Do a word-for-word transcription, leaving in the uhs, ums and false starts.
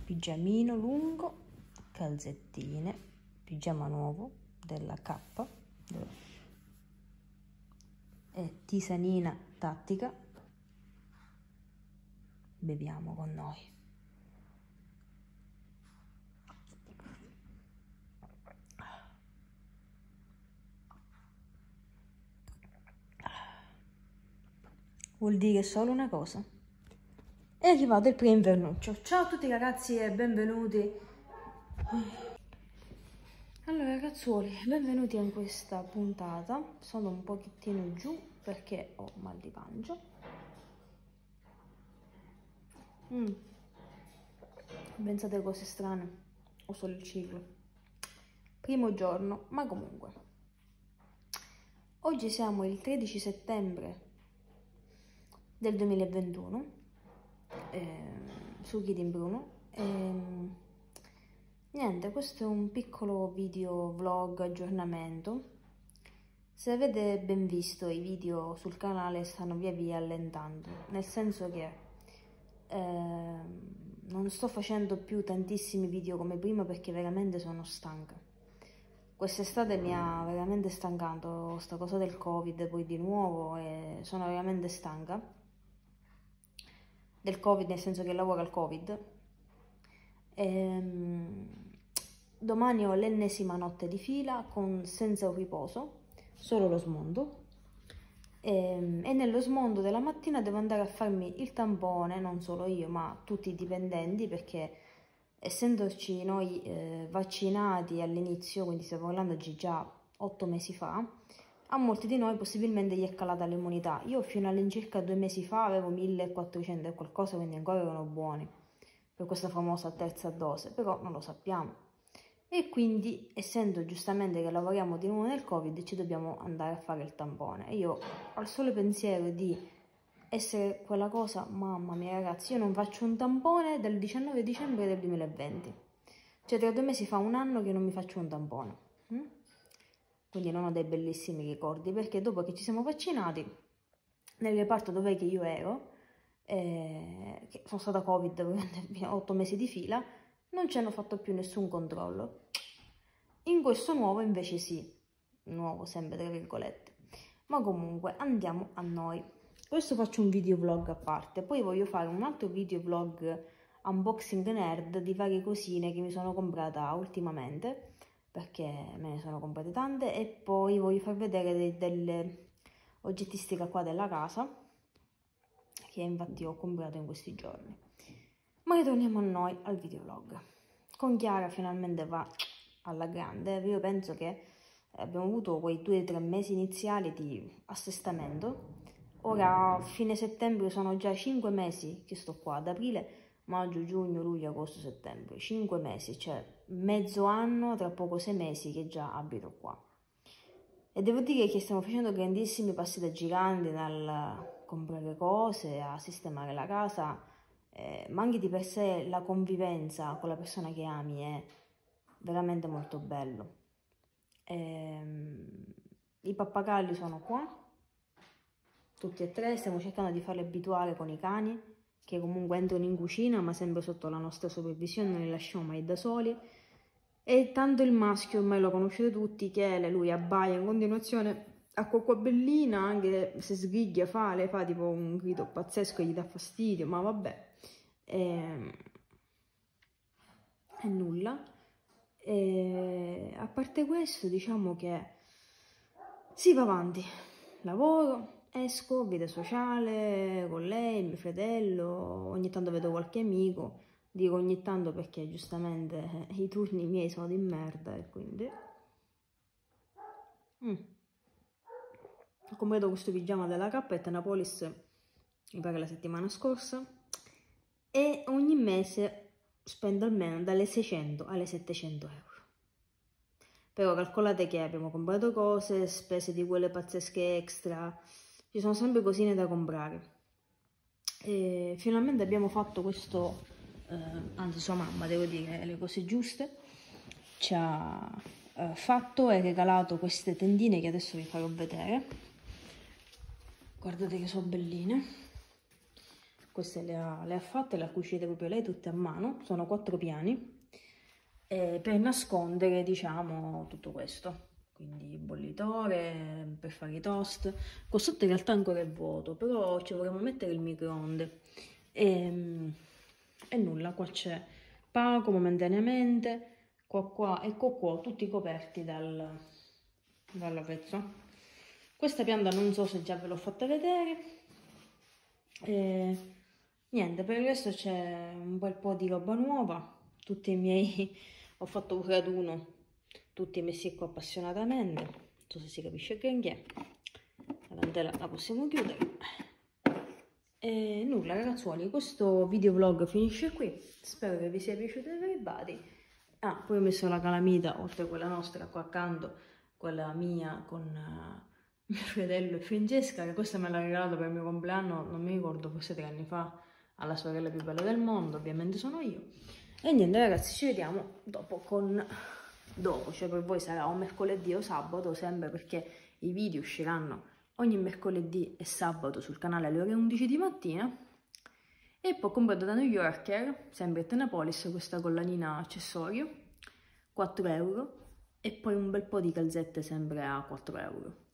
pigiamino lungo, calzettine, pigiama nuovo della K e tisanina tattica. Beviamo con noi. Vuol dire solo una cosa: è arrivato il pre-invernuccio. Ciao a tutti ragazzi e benvenuti. Allora ragazzuoli, benvenuti in questa puntata. Sono un pochettino giù perché ho mal di pancia. Mm. Pensate cose strane, ho solo il ciclo. Primo giorno, ma comunque. Oggi siamo il tredici settembre del duemilaventuno, eh, su Kidding Bruno. E, niente, questo è un piccolo video vlog aggiornamento. Se avete ben visto, i video sul canale stanno via via allentando, nel senso che eh, non sto facendo più tantissimi video come prima perché veramente sono stanca. Quest'estate mi ha veramente stancato sta cosa del Covid poi di nuovo e sono veramente stanca del Covid, nel senso che lavoro al Covid. Ehm, domani ho l'ennesima notte di fila con senza un riposo, solo lo smondo. E, e nello smondo della mattina devo andare a farmi il tampone, non solo io ma tutti i dipendenti, perché essendoci noi eh, vaccinati all'inizio, quindi stiamo parlando di già otto mesi fa, a molti di noi possibilmente gli è calata l'immunità. Io fino all'incirca due mesi fa avevo millequattrocento e qualcosa, quindi ancora erano buoni per questa famosa terza dose, però non lo sappiamo. E quindi, essendo giustamente che lavoriamo di nuovo nel Covid, ci dobbiamo andare a fare il tampone. E io, al solo pensiero di essere quella cosa, mamma mia ragazzi, io non faccio un tampone dal diciannove dicembre del duemilaventi. Cioè tra due mesi fa un anno che non mi faccio un tampone. Hm? Quindi non ho dei bellissimi ricordi, perché dopo che ci siamo vaccinati, nel reparto dove che io ero, eh, che sono stata Covid otto mesi di fila, non ci hanno fatto più nessun controllo. In questo nuovo invece sì, nuovo sempre tra virgolette, ma comunque andiamo a noi. Questo faccio un video vlog a parte, poi voglio fare un altro video vlog unboxing nerd di varie cosine che mi sono comprata ultimamente, perché me ne sono comprate tante, e poi voglio far vedere de delle oggettistica qua della casa, che infatti ho comprato in questi giorni. Ma ritorniamo a noi, al videovlog. Con Chiara finalmente va alla grande. Io penso che abbiamo avuto quei due o tre mesi iniziali di assestamento. Ora, fine settembre, sono già cinque mesi che sto qua, ad aprile, maggio, giugno, luglio, agosto, settembre. cinque mesi, cioè mezzo anno, tra poco sei mesi che già abito qua. E devo dire che stiamo facendo grandissimi passi da giganti nel comprare cose, a sistemare la casa. Eh, ma anche di per sé la convivenza con la persona che ami è veramente molto bello. Eh, I pappagalli sono qua, tutti e tre, stiamo cercando di farli abituare con i cani, che comunque entrano in cucina ma sempre sotto la nostra supervisione, non li lasciamo mai da soli. E tanto il maschio, ormai lo conoscete tutti, che lui abbaia in continuazione a coccobellina, anche se sgriglia fa, le fa tipo un grido pazzesco e gli dà fastidio, ma vabbè. E, e nulla. E, a parte questo, diciamo che si va avanti. Lavoro, esco, vita sociale con lei, mio fratello, ogni tanto vedo qualche amico. Dico ogni tanto perché giustamente eh, i turni miei sono di merda e quindi... Mm. Ho comprato questo pigiama della K e Tenapolis, mi pare la settimana scorsa, e ogni mese spendo almeno dalle seicento alle settecento euro. Però calcolate che abbiamo comprato cose, spese di quelle pazzesche extra, ci sono sempre cosine da comprare. E finalmente abbiamo fatto questo, eh, anzi sua mamma, devo dire, le cose giuste, ci ha eh, fatto e regalato queste tendine che adesso vi farò vedere. Guardate che sono belline. queste le ha, le ha fatte, le ha cucite proprio lei tutte a mano, sono quattro piani, eh, per nascondere, diciamo, tutto questo. Quindi bollitore per fare i toast. Qua sotto in realtà ancora è vuoto, però ci vorremmo mettere il microonde. E, e nulla, qua c'è Paco momentaneamente, qua qua e qua qua, tutti coperti dal, dalla pezza. Questa pianta non so se già ve l'ho fatta vedere. E, niente, per il resto c'è un bel po' di roba nuova. Tutti i miei, ho fatto un raduno, tutti messi qua appassionatamente. Non so se si capisce granché. La candela la possiamo chiudere. E nulla ragazzuoli, questo videovlog finisce qui. Spero che vi sia piaciuto everybody. Ah, poi ho messo la calamita, oltre a quella nostra qua accanto, quella mia con uh, mio fratello e Francesca, che questa me l'ha regalato per il mio compleanno, non mi ricordo, forse tre anni fa, alla sorella più bella del mondo, ovviamente sono io. E niente ragazzi, ci vediamo dopo con... dopo, cioè per voi sarà o mercoledì o sabato, sempre perché i video usciranno ogni mercoledì e sabato sul canale alle ore undici di mattina. E poi ho comprato da New Yorker, sempre a Tenapolis, questa collanina accessorio, quattro euro, e poi un bel po' di calzette sempre a quattro euro.